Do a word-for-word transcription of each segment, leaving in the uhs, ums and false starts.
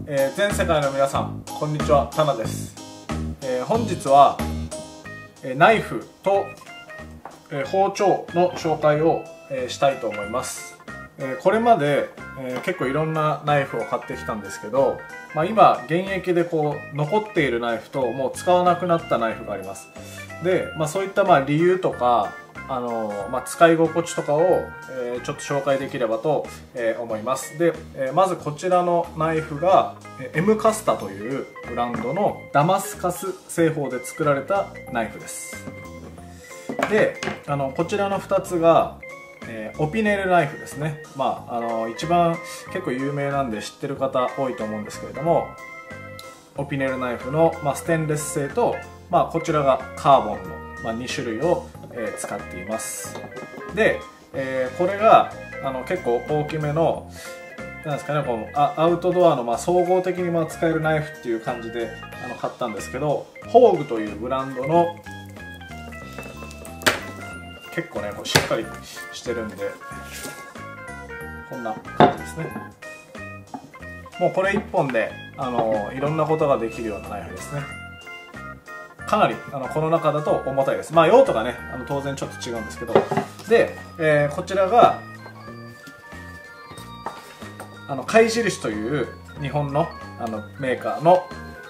えー、全世界の皆さんこんにちは、タナです。えー、本日は、えー、ナイフと、えー、包丁の紹介を、えー、したいと思います。えー、これまで、えー、結構いろんなナイフを買ってきたんですけど、まあ、今現役でこう残っているナイフともう使わなくなったナイフがあります。で、まあ、そういったまあ理由とかあのまあ、使い心地とかを、えー、ちょっと紹介できればと、えー、思います。で、えー、まずこちらのナイフが エム カスタというブランドのダマスカス製法で作られたナイフです。で、あのこちらのふたつが、えー、オピネルナイフですね。まあ、あの一番結構有名なんで知ってる方多いと思うんですけれども、オピネルナイフの、まあ、ステンレス製と、まあ、こちらがカーボンの、まあ、に種類をえー、使っています。で、えー、これがあの結構大きめのなんですかね、こうアアウトドアのまあ総合的にまあ使えるナイフっていう感じであの買ったんですけど、ホーグというブランドの結構ねこうしっかりしてるんでこんな感じですね。もうこれいっぽんであのいろんなことができるようなナイフですね。かなりあのこの中だと重たいです。まあ用途がねあの当然ちょっと違うんですけど、で、えー、こちらがあの貝印という日本のあのメーカーの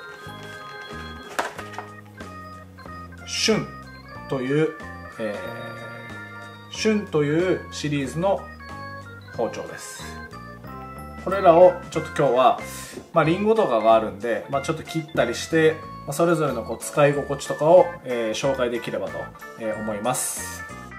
シュンという、えー、シュンというシリーズの包丁です。これらをちょっと今日は、まあ、リンゴとかがあるんで、まあ、ちょっと切ったりしてそれぞれのこう使い心地とかを、えー、紹介できればと、えー、思います。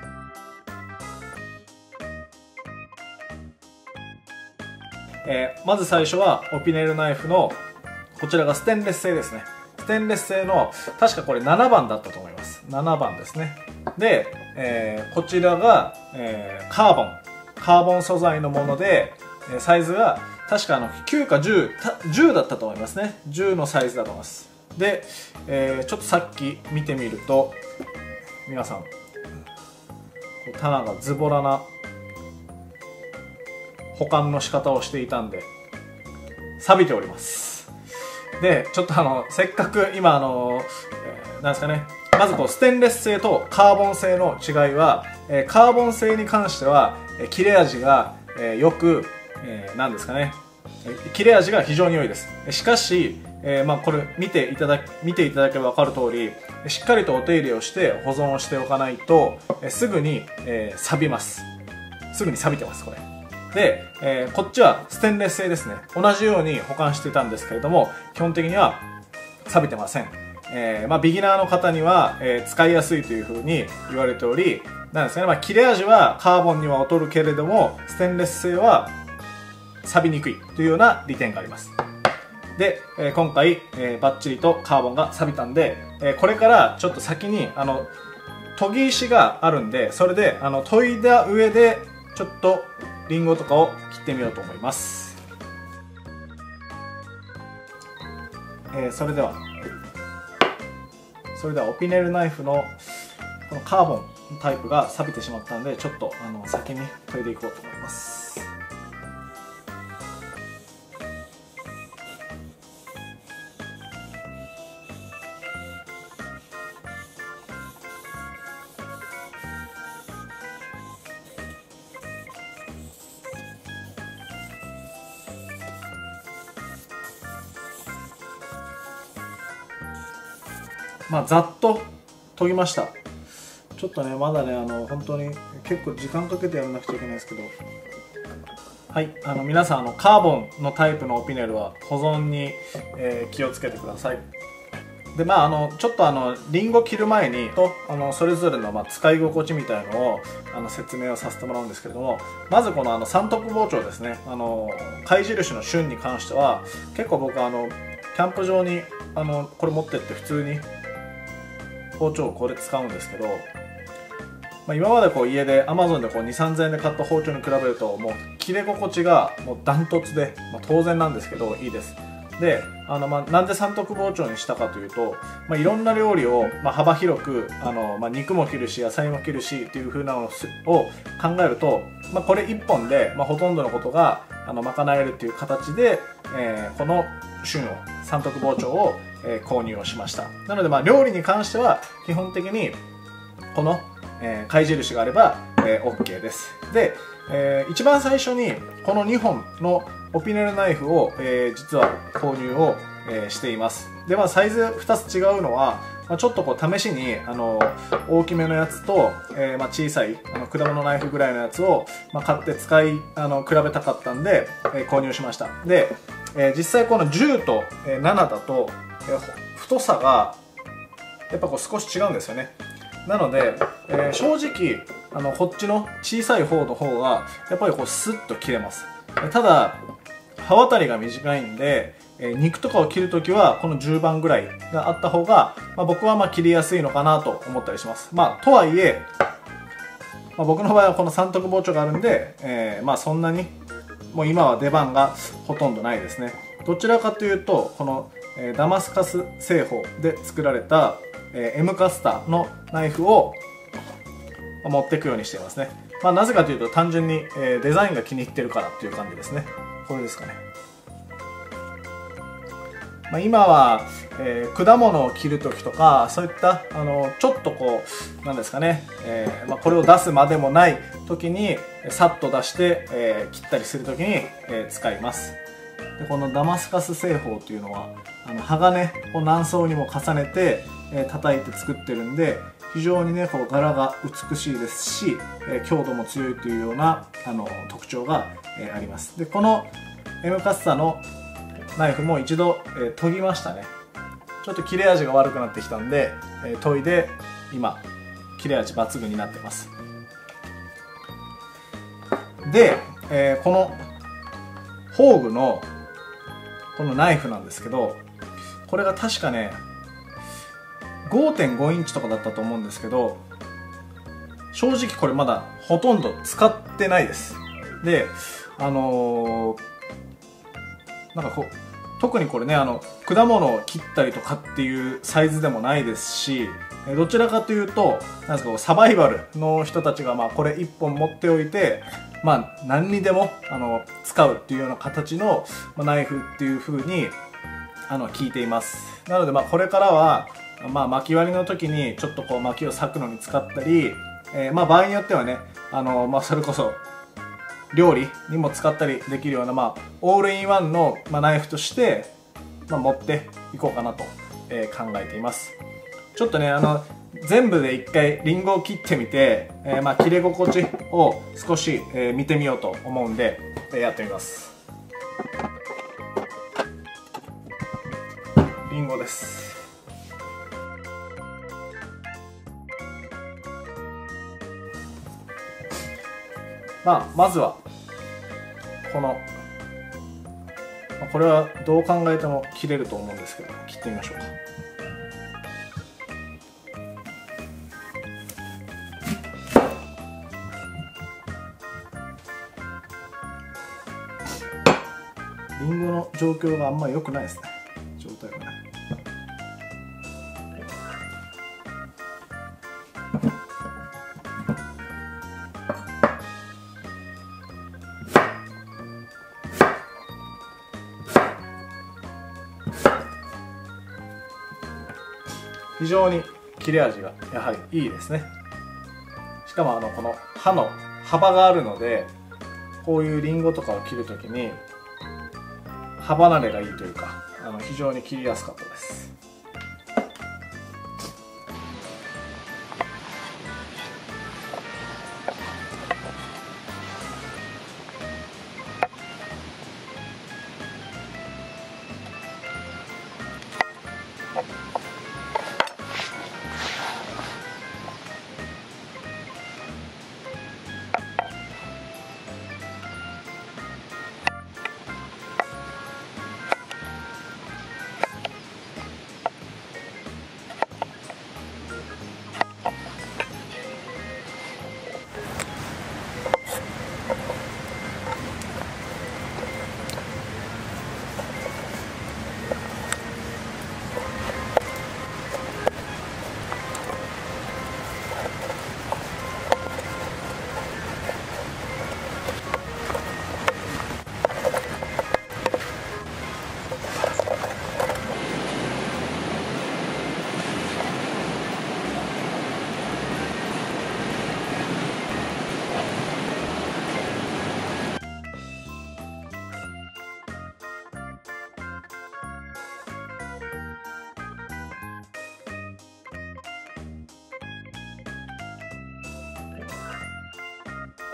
えー、まず最初はオピネルナイフのこちらがステンレス製ですね。ステンレス製の確かこれななばんだったと思います。ななばんですね。で、えー、こちらが、えー、カーボンカーボン素材のものでサイズが確かあのきゅうかじゅう、じゅうだったと思いますね。じゅうのサイズだと思います。で、えー、ちょっとさっき見てみると皆さん棚がズボラな保管の仕方をしていたんで錆びております。でちょっとあのせっかく今あの、えー、なんですかね、まずこうステンレス製とカーボン製の違いは、えー、カーボン製に関しては、えー、切れ味が、えー、よく、えー、なんですかね、切れ味が非常に良いです。しかし、えー、まあこれ見ていただ見ていただければ分かる通り、しっかりとお手入れをして保存をしておかないと、えー、すぐに、えー、錆びます。すぐに錆びてますこれで、えー、こっちはステンレス製ですね。同じように保管していたんですけれども基本的には錆びてません。えーまあ、ビギナーの方には、えー、使いやすいというふうに言われており、なんですかね、まあ、切れ味はカーボンには劣るけれどもステンレス製は錆びにくいというような利点があります。で、えー、今回、えー、バッチリとカーボンが錆びたんで、えー、これからちょっと先にあの研ぎ石があるんで、それであの研いだ上でちょっとリンゴとかを切ってみようと思います。えー、それではそれではオピネルナイフのこのカーボンタイプが錆びてしまったんで、ちょっとあの先に研いでいこうと思います。まあざっと研ぎました。ちょっとねまだねあの本当に結構時間かけてやらなくちゃいけないですけど、はい、あの皆さんあのカーボンのタイプのオピネルは保存に、えー、気をつけてください。でまああのちょっとあのリンゴ切る前にとあのそれぞれのまあ使い心地みたいのをあの説明をさせてもらうんですけれども、まずこのあの三徳包丁ですね。あの貝印の旬に関しては結構僕あのキャンプ場にあのこれ持ってって普通に包丁をこれ使うんですけど、まあ、今までこう家で アマゾン でこうにせんさんぜんえんで買った包丁に比べるともう切れ心地がもうダントツで、まあ、当然なんですけどいいです。 であの、まあ、なんで三徳包丁にしたかというと、まあ、いろんな料理を、まあ、幅広くあの、まあ、肉も切るし野菜も切るしっていう風なのを考えると、まあ、これいっぽんで、まあ、ほとんどのことがあの賄えるっていう形で、えー、この旬を三徳包丁を、えー、購入をしました。なので、まあ、料理に関しては基本的にこの、えー、貝印があれば、えー、OK です。で、えー、一番最初にこのにほんのオピネルナイフを、えー、実は購入を、えー、しています。で、まあ、サイズふたつ違うのは、まあ、ちょっとこう試しにあの大きめのやつと、えー、まあ小さいあの果物ナイフぐらいのやつを、まあ、買って使いあの比べたかったんで、えー、購入しました。で、えー、実際このじゅうと、えー、ななだと、えー、太さがやっぱこう少し違うんですよね。なので、えー、正直あのこっちの小さい方の方がやっぱりこうスッと切れます。ただ刃渡りが短いんで、えー、肉とかを切るときはこのじゅうばんぐらいがあった方が、まあ、僕はまあ切りやすいのかなと思ったりします。まあとはいえ、まあ、僕の場合はこの三徳包丁があるんで、えー、まあそんなにもう今は出番がほとんどないですね。どちらかというとこの、えー、ダマスカス製法で作られた、えー、エムカスタのナイフを持っていくようにしていますね。まあ、なぜかというと単純に、えー、デザインが気に入ってるからっていう感じですね。これですかね。まあ、今は、えー、果物を切る時とかそういったあのちょっとこうなんですかね、えーまあ、これを出すまでもない時にさっと出して、えー、切ったりする時に、えー、使います。でこのダマスカス製法というのはあの鋼を何層にも重ねて、えー、叩いて作ってるんで非常にねこう柄が美しいですし、えー、強度も強いというようなあの特徴が、えー、あります。でこの M カッサのナイフも一度、えー、研ぎましたね。ちょっと切れ味が悪くなってきたんで、えー、研いで今切れ味抜群になってます。で、えー、この宝具のこのナイフなんですけど、これが確かね ごてんご インチとかだったと思うんですけど、正直これまだほとんど使ってないです。であのー、なんかこう特にこれねあの果物を切ったりとかっていうサイズでもないですし、どちらかというとなんですかサバイバルの人たちがまあこれいっぽん持っておいて、まあ、何にでもあの使うっていうような形のナイフっていう風にあの聞いています。なのでまあこれからはまあ巻き割りの時にちょっとこう巻きを裂くのに使ったり、えー、まあ場合によってはねあの、まあ、それこそ料理にも使ったりできるような、まあ、オールインワンの、まあ、ナイフとして、まあ、持っていこうかなと、えー、考えています。ちょっとねあの全部で一回リンゴを切ってみて、えー、まあ切れ心地を少し、えー、見てみようと思うんで、えー、やってみます。リンゴです。まあ、まずはこのこれはどう考えても切れると思うんですけど切ってみましょうか。リンゴの状況があんまり良くないですね。状態がね。非常に切れ味がやはりいいですね。しかもあのこの刃の幅があるので、こういうリンゴとかを切るときに刃離れがいいというか、あの非常に切りやすかったです。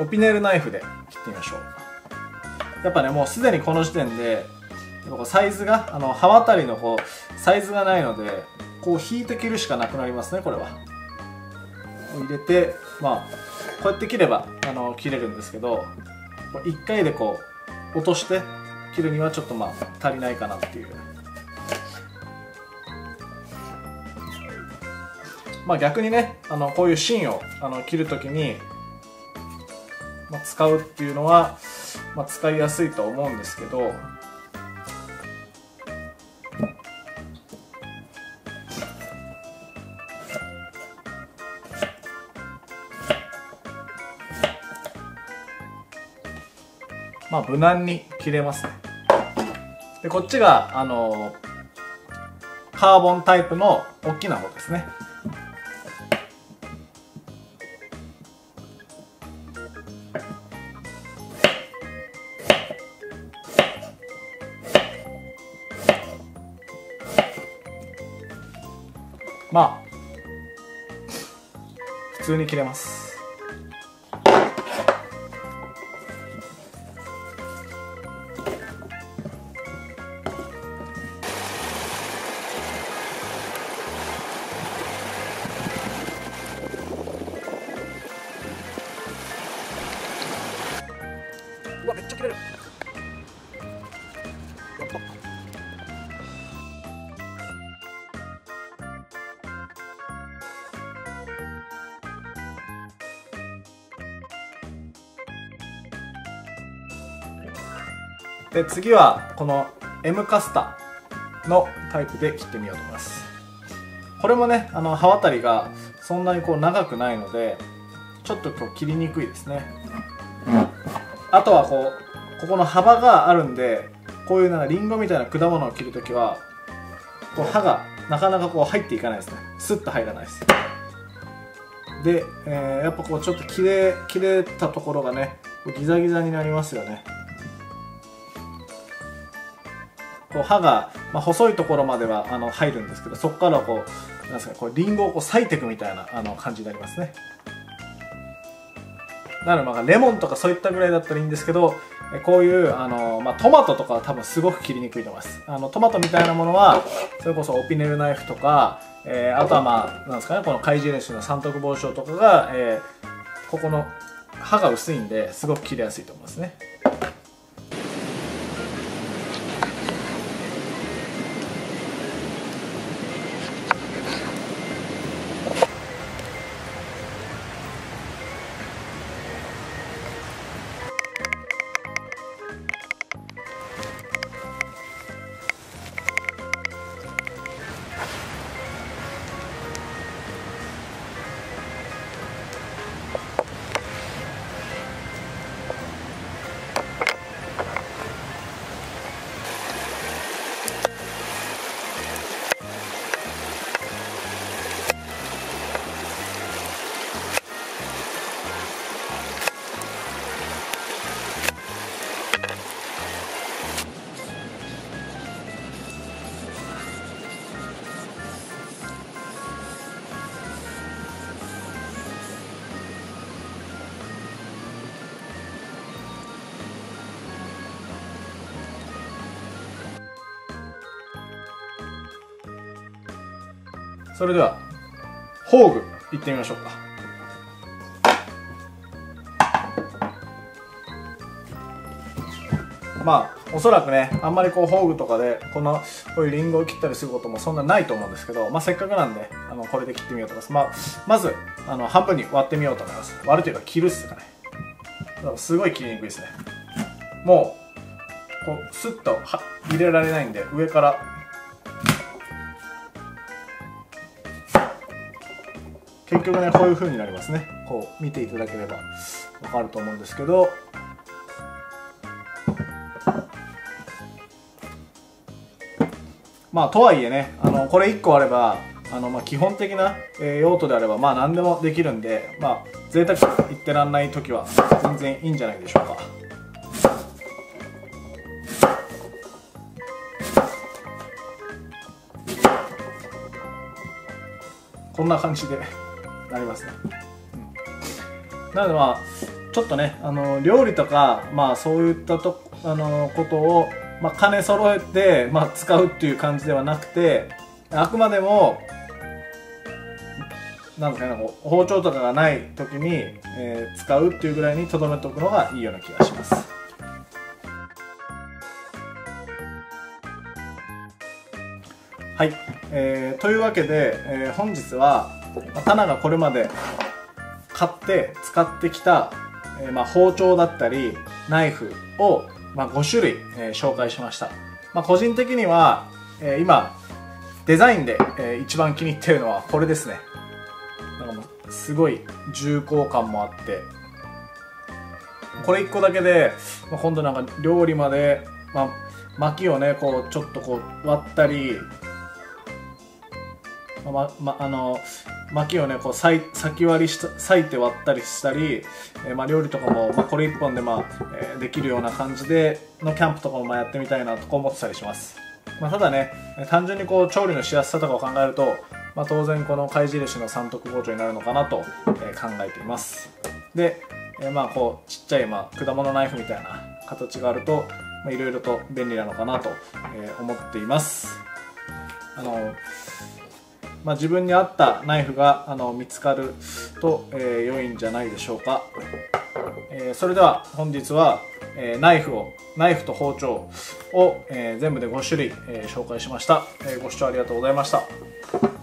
オピネルナイフで切ってみましょう。やっぱね、もうすでにこの時点でサイズが、あの刃渡りのこうサイズがないので、こう引いて切るしかなくなりますね。これは入れて、まあこうやって切ればあの切れるんですけど、いっかいでこう落として切るにはちょっとまあ足りないかなっていう。まあ逆にね、あのこういう芯をあの切るときに、まあ、使うっていうのは、まあ、使いやすいと思うんですけど、まあ無難に切れますね。でこっちがあのカーボンタイプの大きな方ですね。まあ普通に切れます。うわ、めっちゃ切れる。やった。で次はこの M カスタのタイプで切ってみようと思います。これもね、あの刃渡りがそんなにこう長くないのでちょっとこう切りにくいですね。あとはこうここの幅があるんで、こういうなんかリンゴみたいな果物を切るときはこう刃がなかなかこう入っていかないですね。スッと入らないです。で、えー、やっぱこうちょっと切れ切れたところがねギザギザになりますよね。こう刃が、まあ、細いところまではあの入るんですけど、そこからこうなんですか、こうリンゴをこう裂いていくみたいなあの感じになりますね。なのでまあレモンとかそういったぐらいだったらいいんですけど、こういうあの、まあ、トマトとかは多分すごく切りにくいと思います。あのトマトみたいなものはそれこそオピネルナイフとか、えー、あとはまあなんですかね、この怪獣種の三徳包丁とかが、えー、ここの刃が薄いんですごく切れやすいと思いますね。それでは宝具いってみましょうか。まあおそらくね、あんまりこう宝具とかでこのこういうリンゴを切ったりすることもそんなないと思うんですけど、まあ、せっかくなんであのこれで切ってみようと思います。まあ、まずあの半分に割ってみようと思います。割るというか切るっすかね。すごい切りにくいですね。もうこうスッとは入れられないんで、上から結局ねこういう風になりますね。こう見ていただければ分かると思うんですけど、まあとはいえね、あのこれいっこあればあの、まあ、基本的な、えー、用途であればまあ何でもできるんで、まあ贅沢言ってらんない時は全然いいんじゃないでしょうか。こんな感じでなりますね。うん、なのでまあちょっとねあの料理とか、まあ、そういったとあのことを、まあ、兼ね揃えて、まあ、使うっていう感じではなくて、あくまでもなんですかね、こう包丁とかがない時に、えー、使うっていうぐらいにとどめておくのがいいような気がします。はい、えー、というわけで、えー、本日はタナがこれまで買って使ってきた、えーまあ、包丁だったりナイフを、まあ、ご種類、えー、紹介しました。まあ、個人的には、えー、今デザインで、えー、一番気に入っているのはこれですね。なんかもうすごい重厚感もあって、これいっこだけで、まあ、今度なんか料理まで、まあ、薪をねこうちょっとこう割ったり、まま、あの薪をねこう裂き割りした裂いて割ったりしたり、えーまあ、料理とかも、まあ、これいっぽんで、まあえー、できるような感じでのキャンプとかもまあやってみたいなとか思ってたりします。まあ、ただね単純にこう調理のしやすさとかを考えると、まあ、当然この貝印の三徳包丁になるのかなと、えー、考えています。で、えー、まあこうちっちゃい、まあ、果物ナイフみたいな形があるといろいろと便利なのかなと、えー、思っています。あのまあ、自分に合ったナイフがあの見つかると、えー、良いんじゃないでしょうか。えー、それでは本日は、えー、ナイフをナイフと包丁を、えー、全部でご種類、えー、紹介しました。えー、ご視聴ありがとうございました。